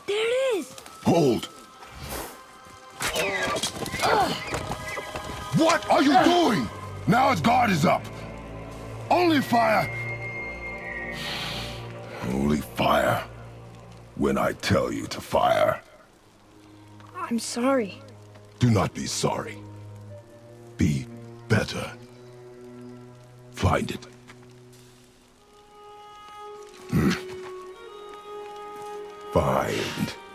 There it is! Hold! What are you doing? Now its guard is up. Only fire. Only fire. When I tell you to fire. I'm sorry. Do not be sorry. Be better. Find it. Find